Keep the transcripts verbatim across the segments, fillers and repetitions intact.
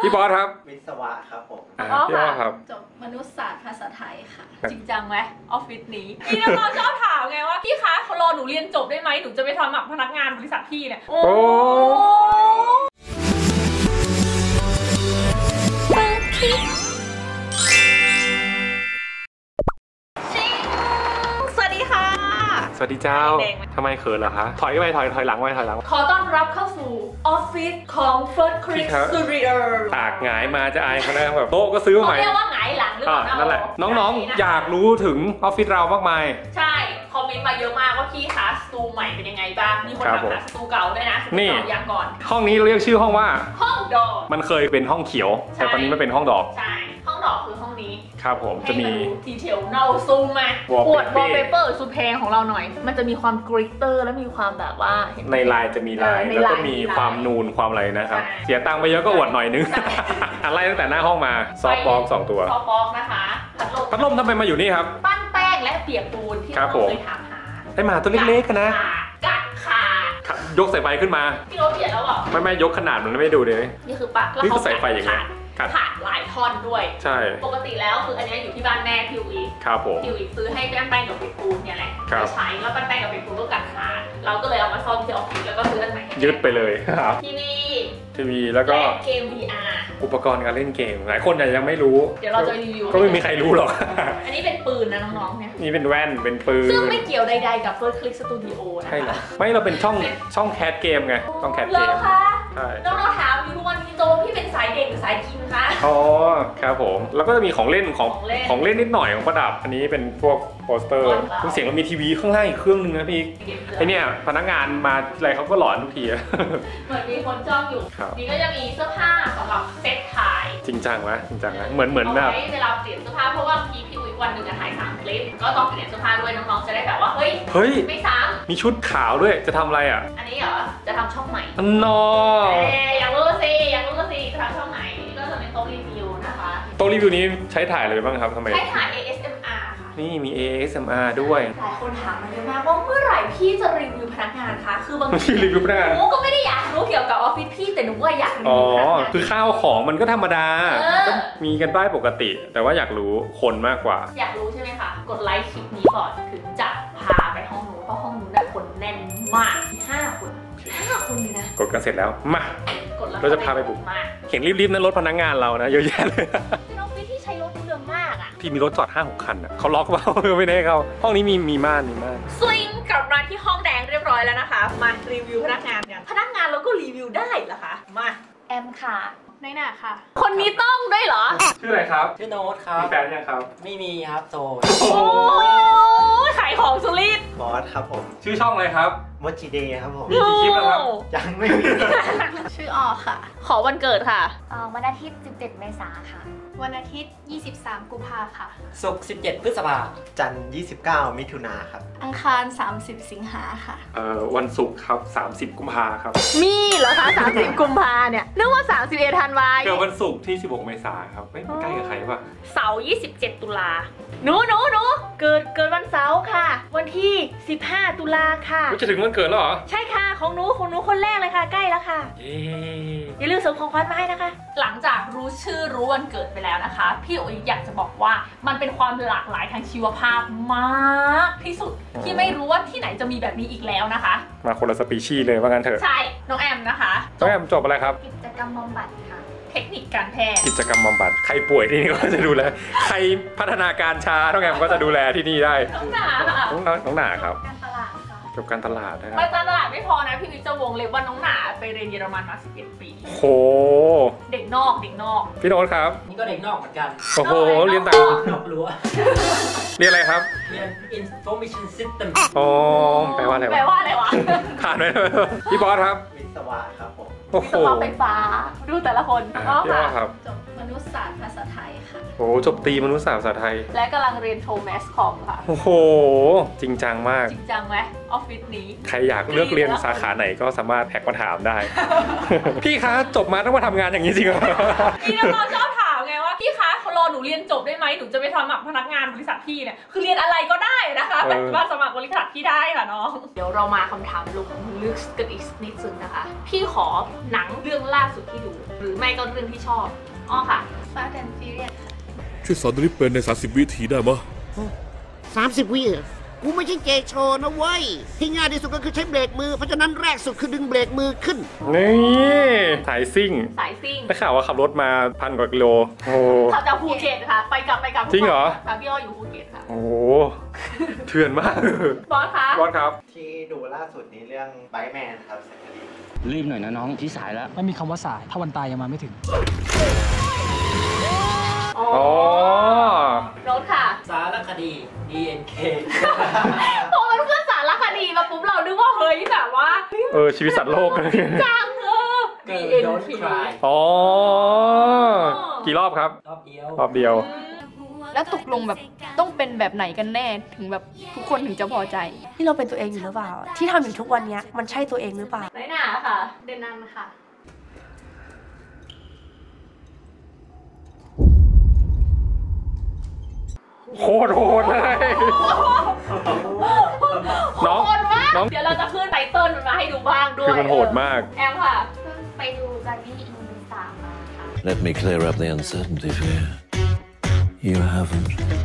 พี่บอสครับวิศวะครับผมพี่บอสครับจบมนุษยศาสตร์ภาษาไทยค่ะจริงจังไหมออฟฟิศนี้พี่น้องชอบถามไงว่าพี่คะเขารอหนูเรียนจบได้ไหมหนูจะไปสมัครพนักงานบริษัทพี่เนี่ยโอ้สวัสดีเจ้าทำไมเขินเหรอคะถอยไปถอยถอยหลังไปถอยหลังขอต้อนรับเข้าสู่ออฟฟิศของ First Click Studio ตากหงายมาจะอายเขาได้แบบโต๊ะก็ซื้อใหม่เขาเรียกว่าหงายหลังหรือเปล่านั่นแหละน้องๆอยากรู้ถึงออฟฟิศเรามากมายใช่คอมเมนต์มาเยอะมากว่าพี่คะสตูใหม่เป็นยังไงบ้างมีคนถามหาสตูเก่าด้วยนะสตูเก่ายังก่อนห้องนี้เรียกชื่อห้องว่าห้องดอกมันเคยเป็นห้องเขียวแต่ตอนนี้ไม่เป็นห้องดอกใช่ห้องดอกคือห้องนี้ครับผมจะมีดีเทลเนาซูมมาอวดวอลเปเปอร์สุดแพงของเราหน่อยมันจะมีความกริตเตอร์และมีความแบบว่าในลายจะมีลายแล้วก็มีความนูนความอะไรนะครับเสียตังค์ไปเยอะก็อวดหน่อยนึงอะไรตั้งแต่หน้าห้องมาซอฟต์บ็อกสองตัวซอฟต์บ็อกนะคะพัดลมพัดลมทำไมมาอยู่นี่ครับปั้นแป้งและเปียกปูนที่เราเคยถามหาได้มาตัวเล็กๆกันนะกัดขาดยกสายไฟขึ้นมาพี่โรเบียดแล้วเหรอไม่ไม่ยกขนาดมันไม่ดูเลยนี่คือปะนี่คือสายไฟอย่างเงี้ยขาดหลายท่อนด้วยใช่ปกติแล้วคืออันนี้อยู่ที่บ้านแม่พิวอีครับผมพิวอีซื้อให้แป้งแป้งกับเปียกปูนเนี่ยแหละใช้แล้วแป้งแป้งกับเปียกปูนก็กัดขาดเราก็เลยเอามาซ่อมที่ออฟฟิศแล้วก็ซื้ออันใหม่ยึดไปเลยครับทีวีทีวีแล้วก็เกม วี อาร์อุปกรณ์การเล่นเกมหลายคนยังไม่รู้เดี๋ยวเราจะรีวิวก็ไม่มีใครรู้หรอกอันนี้เป็นปืนนะน้องๆเนี่ยนี่เป็นแว่นเป็นปืนซึ่งไม่เกี่ยวใดๆกับ First Click Studio นะคะใช่หรอไม่เราเป็นช่องช่องแคสเกมไงช่องแคสเกมใช่น้องๆถามอยู่ทุกวันนี้โจพี่เป็นสายเด็กหรือสายกินคะอ๋อครับผมแล้วก็จะมีของเล่นของของเล่นนิดหน่อยของประดับอันนี้เป็นพวกโปสเตอร์คุณเสียงเรามีทีวีข้างล่างอีกเครื่องนึงนะพี่ไอเนี่ยพนักงานมาอะไรเขาก็หลอนทุกทีเหมือนมีคนจ้องอยู่นี่ก็จะมีเสื้อผ้าสำหรับเซตถ่ายจริงจังวะจริงจังนะเหมือนเหมือนแบบเวลาเปลี่ยนเสื้อผ้าเพราะว่าพี่พี่อุ้ยวันหนึ่งจะถ่ายสามคลิปก็ต้องเปลี่ยนเสื้อผ้าด้วยน้องๆจะได้แบบว่าเฮ้ยเฮ้ยไม่ซ้ำมีชุดขาวด้วยจะทำอะไรอ่ะอันนี้เหรอจะทำช่องใหม่นออยากรู้สิอยากรู้สิจะทำช่องไหนก็จะเป็นโต๊ะรีวิวนะคะโต๊ะรีวิวนี้ใช้ถ่ายอะไรบ้างครับทำไมใช้ถ่าย เอ เอส เอ็ม อาร์ ค่ะนี่มี เอ เอส เอ็ม อาร์ ด้วยหลายคนถามมาเยอะมากว่าเมื่อไหร่พี่จะรีวิวพนักงานคะคือบางทีรีวิวพนักงานหนูก็ไม่ได้อยากรู้เกี่ยวกับออฟฟิศพี่แต่หนูก็อยากรู้อ๋อคือข้าวของมันก็ธรรมดาก็มีกันได้ปกติแต่ว่าอยากรู้คนมากกว่าอยากรู้ใช่ไหมคะกดไลค์คลิปนี้ก่อนถึงจะพาไปห้องนู้นเพราะห้องนู้นคนแน่นมากห้าคนห้าคนเลยนะกดกันเสร็จแล้วมาเราจะพาไปบุกเห็นรีบๆนั้นรถพนักงานเรานะเยอะแยะเลยเป็นออฟฟิศที่ใช้รถเยอะมากอ่ะที่มีรถจอดห้าหกคันอ่ะเขาล็อกเปล่าไม่ได้เขาห้องนี้มีมีม่านมีม่านสวิงกลับมาที่ห้องแดงเรียบร้อยแล้วนะคะมารีวิวพนักงานกันพนักงานเราก็รีวิวได้เหรอคะมาแอมค่ะในหน้าค่ะคนนี้ต้องด้วยเหรอชื่ออะไรครับชื่อโน้ตครับมีแฟนยังครับไม่มีครับโสดโอ้ขายของสุริตบอสครับผมชื่อช่องอะไรครับมจิเดย์ครับผมมีกี่คลิปแล้วครับยังไม่มีชื่อออค่ะขอวันเกิดค่ะวันอาทิตย์สิบเจ็ดเมษายนค่ะวันอาทิตย์ยี่สิบสามกุมภาค่ะศุกร์สิบเจ็ดพฤษภาจันทร์ยี่สิบเก้ามิถุนาครับอังคารสามสิบสิงหาค่ะเอ่อวันศุกร์ครับสามสิบกุมภาครับมีเหรอคะสามสิบกุมภาเนี่ยนึกว่าสามสิบเอ็ดธันวาคมเกิดวันศุกร์ที่สิบหกเมษายนครับไม่ใกล้กับใครป่ะเสาร์ยี่สิบเจ็ดตุลาหนูหนูหนูเกิดเกิดวันเสาร์ค่ะวันที่สิบห้าตุลาค่ะจะถึงวันเกิดแล้วเหรอใช่ค่ะของหนูของหนูคนแรกเลยค่ะใกล้แล้วค่ะอย่าลืมส่งของขวัญมาให้นะคะหลังจากรู้ชื่อรู้วันเกิดไปแล้วนะคะพี่อุ๋ยอยากจะบอกว่ามันเป็นความหลากหลายทางชีวภาพมากที่สุดที่ไม่รู้ว่าที่ไหนจะมีแบบนี้อีกแล้วนะคะมาคนละสปีชีส์เลยว่างั้นเถอะใช่น้องแอมนะคะน้องแอมจบอะไรครับกิจกรรมบำบัดค่ะเทคนิคการแพทย์กิจกรรมบำบัดใครป่วยที่นี่ก็จะดูแลใครพัฒนาการช้าน้องแอมก็จะดูแลที่นี่ได้น้องหนาน้องน้องหนาครับจบการตลาดนะครับการตลาดไม่พอนะพี่วิจะวงเล็บว่าน้องหนาไปเรียนเยอรมันมาสิบเอ็ดปีโหเด็กนอกเด็กนอกพี่โน้ตครับนี่ก็เด็กนอกเหมือนกันโอ้โหเรียนต่างนอกรั้วเรียนอะไรครับเรียน information system อ๋อแปลว่าอะไรแปลว่าอะไรวะผ่านไหมพี่บอสครับวิศวะครับผมวิศวะไฟฟ้าดูแต่ละคนอ๋อค่ะจบมนุษยศาสตร์ภาษาไทยค่ะโอ้จบตีมนุษยศาสตร์ภาษาไทยและกำลังเรียนโทแมสคอมค่ะโอ้โหจริงจังมากจริงจังไหมออฟฟิศนี้ใครอยากเลือกเรียนสาขาไหนก็สามารถแท็กมาถามได้พี่คะจบมาต้องมาทำงานอย่างนี้จริงเหรอพี่น้องชอบถามไงว่าพี่คะเขารอหนูเรียนจบได้ไหมหนูจะไปสมัครพนักงานบริษัทพี่เนี่ยคือเรียนอะไรก็ได้นะคะแต่มาสมัครบริษัทพี่ได้ค่ะน้องเดี๋ยวเรามาคำถามลงลึกกันอีกนิดนึงนะคะพี่ขอหนังเรื่องล่าสุดที่ดูหรือไม่ก็เรื่องที่ชอบอ้อค่ะ Fast and Furious ช่วยสอนตัวนี้เป็นในสามสิบวิถีได้ไหมสามสิบวิอ่ะกูไม่ใช่เจโชนะเว้ยที่ง่ายที่สุดก็คือใช้เบรกมือเพราะฉะนั้นแรกสุดคือดึงเบรกมือขึ้นนี่สายซิ่งสายซิ่งได้ข่าวว่าขับรถมาพันกว่ากิโลโอ้เขาจะภูเก็ตค่ะไปกลับไปกลับจริงเหรอค่ะพี่อ้ออยู่ภูเก็ตค่ะโอ้เถื่อนมากบอสคะบอสครับที่ดูล่าสุดนี้เรื่องไบแมนครับสารคดีรีบหน่อยนะน้องที่สายแล้วไม่มีคำว่าสายถ้าวันตายยังมาไม่ถึงอ๋อโน้ตค่ะสารคดี ดี เอ็น เคพอมันขึ้นสารคดีมาปุ๊บเรานึกว่าเฮ้ยแบบว่าเออชีวิตสัตว์โลกอะไรจังเออเกิดโดนคลายอ๋อกี่รอบครับรอบเดียวรอบเดียวแล้วตกลงแบบต้องเป็นแบบไหนกันแน่ถึงแบบทุกคนถึงจะพอใจที่เราเป็นตัวเองอยู่หรือเปล่า ที่ทำอยู่ทุกวันนี้มันใช่ตัวเองหรือเปล่าไหนหนาค่ะเดนนันค่ะโคตรโหดเลย น้องโหดมากน้องเดี๋ยวเราจะขึ้นไตเติ้ลมันมาให้ดูบ้างด้วยคือมันโหดมากแอมค่ะเพิ่งไปดูการบี้อินเดสามมาค่ะ Let me clear up the uncertainty for you you haven't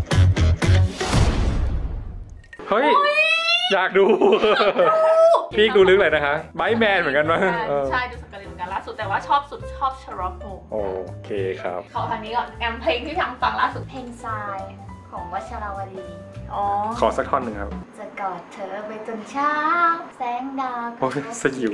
เฮ้ย อยากดู พี่ดูลึกเลยนะคะไบแมนเหมือนกันมั้งเออใช่ดูสกาเลตเหมือนกันล่าสุดแต่ว่าชอบสุดชอบชาร์ล็อกโฮมโอเคครับขอทางนี้ก่อนแอมเพลงที่ทำฟังล่าสุดเพลงทรายของวัชรวดีอ๋อขอสักท่อนหนึ่งครับจะกอดเธอไปจนเช้า แสงดาวโอ้ยสยิว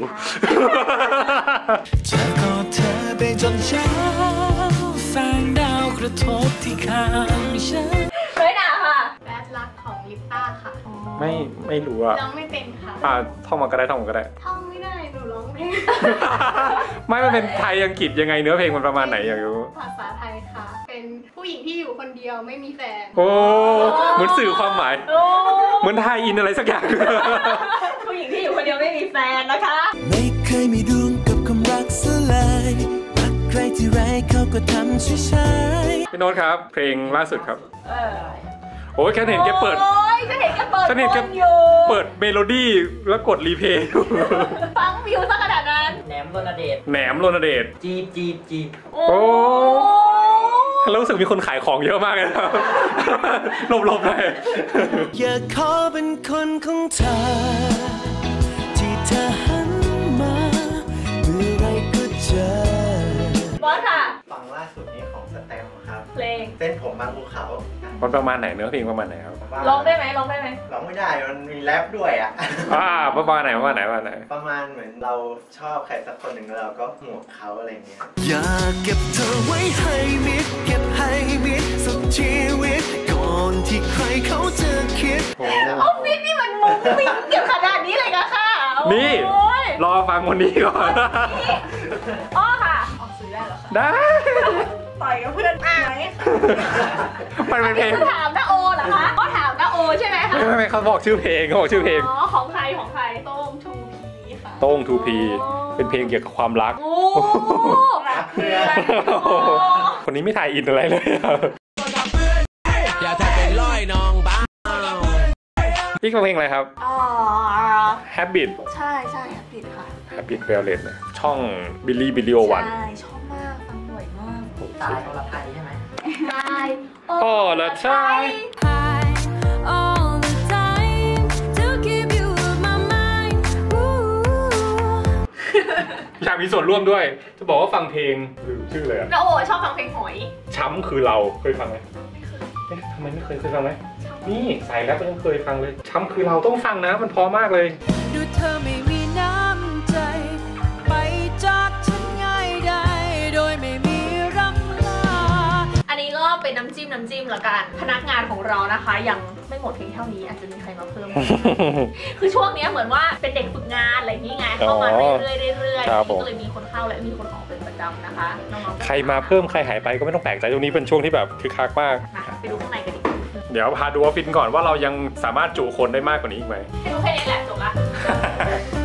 จะกอดเธอไปจนเช้าแสงดาวกระทบที่ข้างฉันเฮ้ยหนาค่ะแบดลักของลิปต้าค่ะไม่ไม่รู้อะร้องไม่เป็นค่ะอ่าท่องมาก็ได้ท่องมาก็ได้ท่องไม่ได้ หนูร้องไม่ไม่มันเป็นไทยอังกฤษยังไงเนื้อเพลงมันประมาณไหนอยากรู้ภาษาไทยค่ะ เป็นผู้หญิงที่อยู่คนเดียวไม่มีแฟนโอ้เหมือนสื่อความหมายโอ้เหมือนไทยอินอะไรสักอย่างผู้หญิงที่อยู่คนเดียวไม่มีแฟนนะคะไม่เคยมีดวงกับความรักสลายรักใครที่ไรเขาก็ทำช่วยใช้พี่โน้ตครับ เพลงล่าสุดครับเออโอ้ยแค่เห็นแกเปิดโอ้ยฉันเห็นแกเปิดฉันเห็นแกวงอยู่เปิดเมโลดี้แล้วกดรีเพย์ฟังวิวซะขนาดนั้นแหนมโรนเดชแหนมโรนเดชจีบจีบจีบโอ้โอ้แล้วรู้สึกมีคนขายของเยอะมากเลยนะครับ หลบๆเลยอยากขอเป็นคนของเธอที่เธอหันมาเมื่อไรก็เจอบอสค่ะฟังล่าสุดนี้ของสแตมครับเพลงเส้นผมบางภูเขามันประมาณไหนเนื้อเพลงประมาณไหนครับร้องได้ไหมร้องได้ไหมร้องไม่ได้มันมีแรปด้วยอ่ะอ่าประมาณไหนประมาณไหนประมาณไหนประมาณเหมือนเราชอบใครสักคนหนึ่งแล้วเราก็ห่วงเขาอะไรเงี้ยอยากเก็บเธอไว้ให้มิดเก็บให้มิดสุดชีวิตก่อนที่ใครเขาจะคิดโอ้ออฟฟิศนี่มันมุ้งมิ้งเกี่ยวขนาดนี้เลยกะค่ะนี่โอ้ยรอฟังวันนี้ก่อนอ้อค่ะออกสื่อได้เหรอคะได้ต่อยกับเพื่อนไหมมันเป็นเพลงคือถามน้าโอเหรอคะก็ถามน้าโอใช่ไหมคะไม่ไม่ไม่เขาบอกชื่อเพลงเขาบอกชื่อเพลงอ๋อของใครของใครโต้งทูพีค่ะโต้งทูพีเป็นเพลงเกี่ยวกับความรักโอ้รักเพื่อนคนนี้ไม่ถ่ายอินอะไรเลยครับอย่าทำเป็นร้อยน้องบ้าพี่เขาเพลงอะไรครับอ๋อ Habit ใช่ใช่ผิดค่ะ Habit Violet นะช่อง Billy Billy โอ วันใช่ ชอบมาก ฟังบ่อยมากตายคนละไทยใช่ไหมใช่โอ้ละใช่ all the time to keep you in my mind อยากมีส่วนร่วมด้วย จะบอกว่าฟังเพลงลืมชื่อเลยอะน้าโอชอบฟังเพลงหอยช้ำคือเราเคยฟังไหมเอ๊ะทำไมไม่เคยเคยฟังไหมนี่ใส่แล้วก็ยังเคยฟังเลยช้ำคือเราต้องฟังนะมันเพอมากเลยดูเธอไม่มีน้ำใจ ไปจากฉันง่ายได้โดยไม่มีรำลาอันนี้ก็เป็นน้ำจิ้มน้ำจิ้มละกันพนักงานของเรานะคะยังไม่หมดเพียงเท่านี้อาจจะมีใครมาเพิ่ม คือช่วงนี้เหมือนว่าเป็นเด็กฝึกงานอะไรอย่างนี้ไงเข้ามาเรื่อยๆเรื่อยครับผมๆก็เลยมีคนเข้าและมีคนออกเป็นประจำนะคะน้องๆใครมาเพิ่มใครหายไปก็ไม่ต้องแปลกใจตรงนี้เป็นช่วงที่แบบคึกคักมากมาไปดูข้างในกันดีกว่าเดี๋ยวพาดูออฟฟิศก่อนว่าเรายังสามารถจุคนได้มากกว่านี้อีกไหมให้ดูแค่นี้แหละจบละ